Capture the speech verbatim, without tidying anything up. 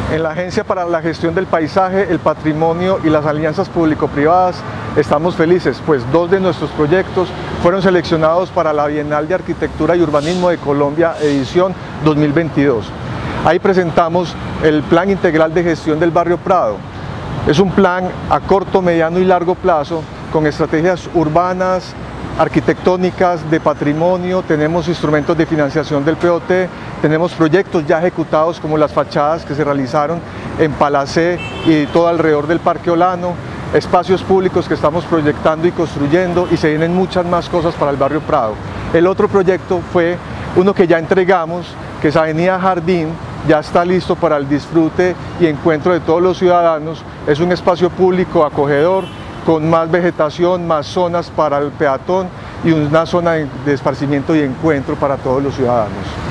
En la Agencia para la Gestión del Paisaje, el Patrimonio y las Alianzas Público-Privadas estamos felices, pues dos de nuestros proyectos fueron seleccionados para la Bienal de Arquitectura y Urbanismo de Colombia, edición dos mil veintidós. Ahí presentamos el Plan Integral de Gestión del Barrio Prado. Es un plan a corto, mediano y largo plazo con estrategias urbanas, arquitectónicas, de patrimonio, tenemos instrumentos de financiación del P O T, tenemos proyectos ya ejecutados como las fachadas que se realizaron en Palacé y todo alrededor del Parque Olano, espacios públicos que estamos proyectando y construyendo, y se vienen muchas más cosas para el barrio Prado. El otro proyecto fue uno que ya entregamos, que es Avenida Jardín, ya está listo para el disfrute y encuentro de todos los ciudadanos. Es un espacio público acogedor, con más vegetación, más zonas para el peatón y una zona de esparcimiento y encuentro para todos los ciudadanos.